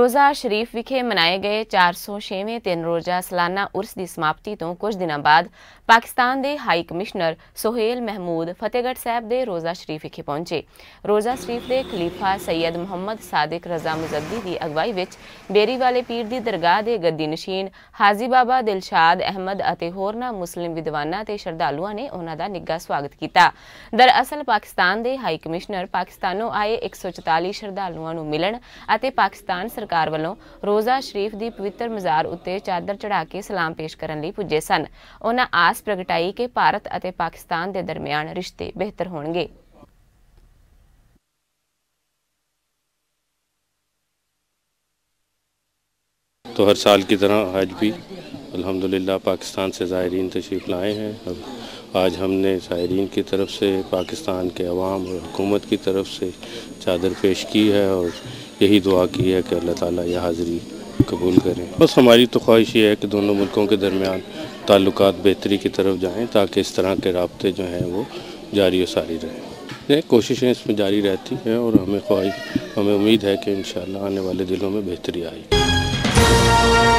रोज़ा शरीफ विखे मनाए गए 406वें 3 रोज़ा सालाना उर्स की समाप्ति तो कुछ दिनों बाद पाकिस्तान के हाई कमिश्नर सोहेल महमूद फतेहगढ़ साहब के रोज़ा शरीफ विखे पहुंचे। रोज़ा शरीफ के खलीफा सैयद मुहम्मद सादिक रजा मुजद्दी की अगवाई विच बेरी वाले पीर की दरगाह के गद्दी नशीन हाजी बाबा दिलशाद अहमद और होरना मुस्लिम विद्वाना ते श्रद्धालुओं ने उन्हों का निੱਘਾ स्वागत किया। दरअसल पाकिस्तान के हाई कमिश्नर पाकिस्तानों आए 144 श्रद्धालुओं को मिलन और पाकिस्तान सरकार वालों रोज़ा शरीफ की पवित्र मज़ार उत्ते चादर चढ़ा के सलाम पेश करने लई पुजे सन। उन्हें आस प्रगटाई कि भारत और पाकिस्तान के दरमियान रिश्ते बेहतर होंगे। तो हर साल की तरह आज भी अल्हम्दुलिल्लाह पाकिस्तान से ज़ायरीन तशरीफ़ लाए हैं। अब आज हमने ज़ायरीन की तरफ से पाकिस्तान के अवाम और हुकूमत की तरफ से चादर पेश की है और यही दुआ की है कि अल्लाह ताला यह हाज़िरी कबूल करें। बस हमारी तो ख्वाहिश ये है कि दोनों मुल्कों के दरमियान ताल्लुकात बेहतरी की तरफ जाएँ ताकि इस तरह के राब्ते जो हैं वो जारी और सारी रहें। कोशिशें इसमें जारी रहती हैं और हमें उम्मीद है कि इंशाअल्लाह आने वाले दिनों में बेहतरी आएगी।